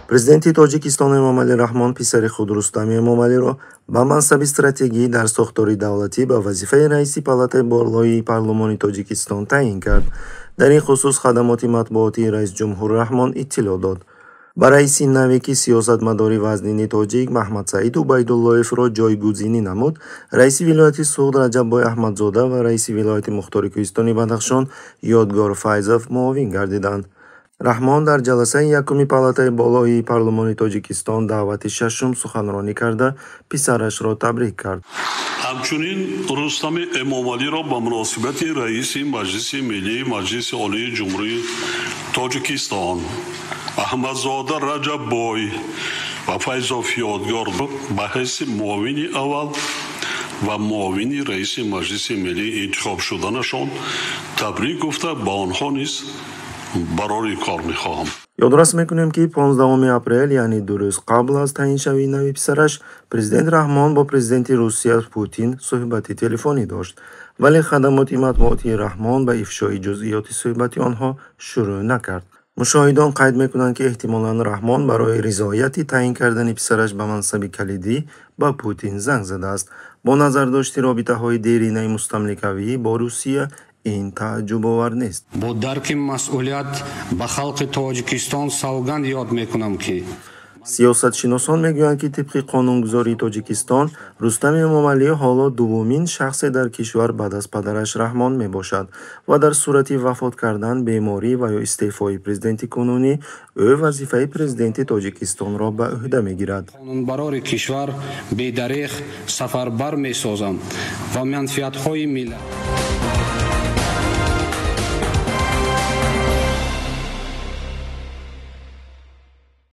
президенти Тоҷикистон Эмомалӣ Раҳмон писари худ Рустами Эмомалиро ба мансаби стратегӣ дар сохтори давлатӣ ба вазифаи раиси палатаи болоии парлумони Тоҷикистон таъин кард. Дар ин хусус хадамоти матбуотии раис ҷумҳур Раҳмон иттилоъ дод. Ба раиси наве ки сиёсатмадори вазнини тоҷик Маҳмадсаид Убайдуллоевро ҷойгузинӣ намуд, раиси вилояти Суғд Раҷаббой Аҳмадзода ва раиси вилояти Мухтори Кӯҳистони Бадахшон Ёдгор Файзов муовин гардиданд. Раҳмон дар ҷаласаи якуми палатаи болоии парлумони Тоҷикистон даъвати шашум суханронӣ карда, писарашро табрик кард. ҳамчунин Рустами Эмомалиро ба муносибати раиси Маҷлиси Миллии Маҷлиси Олии Ҷумҳурии Тоҷикистон Аҳмадзода Раҷаббой ва Файзов Ёдгор ба ҳайси муовини аввал ва муовини раиси Маҷлиси Миллии интихобшуданашон табрик гуфта, ба онҳо низ барори кор мехоҳам. Ёдрас мекунем ки 15 апрел, яъне 2 рӯз қабл аз таъиншавии нави писараш, президент Раҳмон бо президенти Русия Путин суҳбати телефонӣ дошт. Вале хадамоти матбуоти Раҳмон ба ифшои ҷузъиёти суҳбати онҳо шурӯъ накард. мушоҳидон қайд мекунанд, ки эҳтимолан Раҳмон барои ризояти таъин кардани писараш ба мансаби калидӣ ба Путин занг задааст. Бо назардошти робитаҳои деринаи мустамликавӣ бо Русия, ин тааҷҷубовар нест. бо дарки масъулият ба халқи Тоҷикистон савганд ёд мекунам ки сиёсатшиносон мегӯянд, ки тибқи қонунгузории Тоҷикистон, Рустами Эмомалӣ ҳоло дуввумин шахсе дар кишвар баъд аз падараш Раҳмон мебошад ва дар сурати вафот кардан, беморӣ ва ё истеъфои президенти кунунӣ, ӯ вазифаи президенти Тоҷикистонро ба ӯҳда мегирад. қонунбарори кишвар бедариғ сафарбар месозам ва манфиатҳои миллат